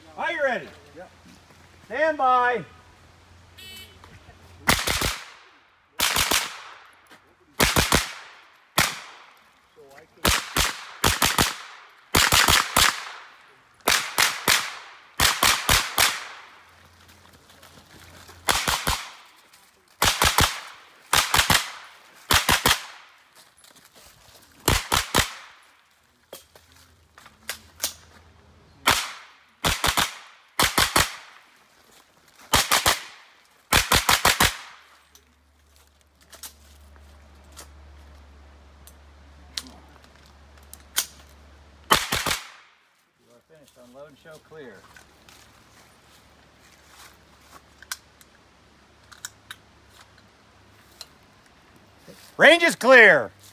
Are you ready? Yep. Stand by. Finished. Unload and show clear. Range is clear.